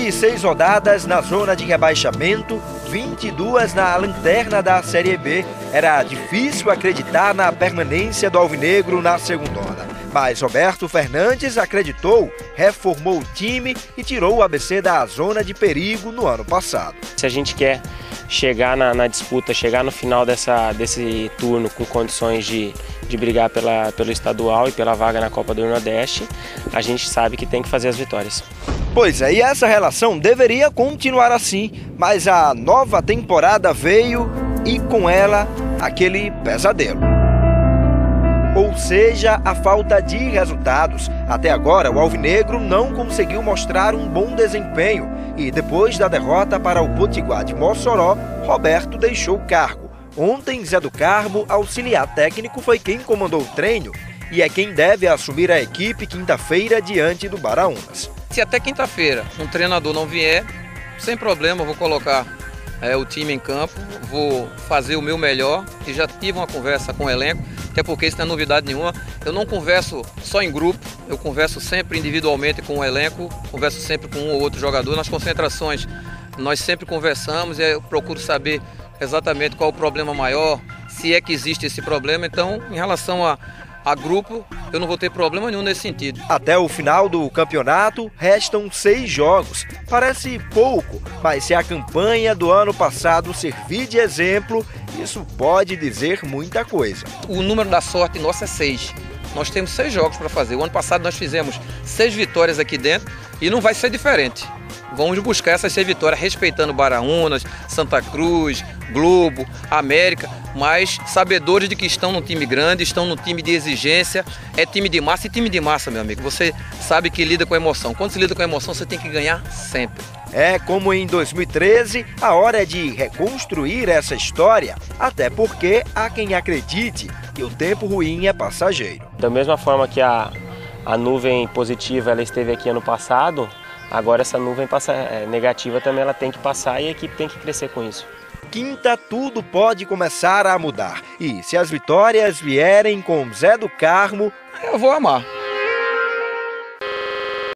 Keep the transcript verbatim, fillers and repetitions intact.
de seis rodadas na zona de rebaixamento, vinte e duas na lanterna da Série B, era difícil acreditar na permanência do Alvinegro na segundona. Mas Roberto Fernandes acreditou, reformou o time e tirou o A B C da zona de perigo no ano passado. Se a gente quer chegar na, na disputa, chegar no final dessa, desse turno com condições de, de brigar pela, pelo estadual e pela vaga na Copa do Nordeste, a gente sabe que tem que fazer as vitórias. Pois é, e essa relação deveria continuar assim, mas a nova temporada veio e com ela aquele pesadelo. Ou seja, a falta de resultados. Até agora, o Alvinegro não conseguiu mostrar um bom desempenho e depois da derrota para o Potiguar de Mossoró, Roberto deixou o cargo. Ontem, Zé do Carmo, auxiliar técnico, foi quem comandou o treino e é quem deve assumir a equipe quinta-feira diante do Baraunas. Se até quinta-feira um treinador não vier, sem problema, eu vou colocar é, o time em campo, vou fazer o meu melhor e já tive uma conversa com o elenco, até porque isso não é novidade nenhuma. Eu não converso só em grupo, eu converso sempre individualmente com o elenco, converso sempre com um ou outro jogador. Nas concentrações nós sempre conversamos e eu procuro saber exatamente qual é o problema maior, se é que existe esse problema. Então, em relação a A grupo, eu não vou ter problema nenhum nesse sentido. Até o final do campeonato, restam seis jogos. Parece pouco, mas se a campanha do ano passado servir de exemplo, isso pode dizer muita coisa. O número da sorte nossa é seis. Nós temos seis jogos para fazer. O ano passado nós fizemos seis vitórias aqui dentro e não vai ser diferente. Vamos buscar essas seis vitórias, respeitando Baraunas, Santa Cruz, Globo, América, mas sabedores de que estão num time grande, estão num time de exigência, é time de massa. E time de massa, meu amigo, você sabe que lida com emoção. Quando se lida com emoção, você tem que ganhar sempre. É como em dois mil e treze, a hora é de reconstruir essa história, até porque há quem acredite que o tempo ruim é passageiro. Da mesma forma que a, a nuvem positiva ela esteve aqui ano passado, agora essa nuvem passa, é, negativa também ela tem que passar e a equipe tem que crescer com isso. Quinta, tudo pode começar a mudar. E se as vitórias vierem com Zé do Carmo, eu vou amar.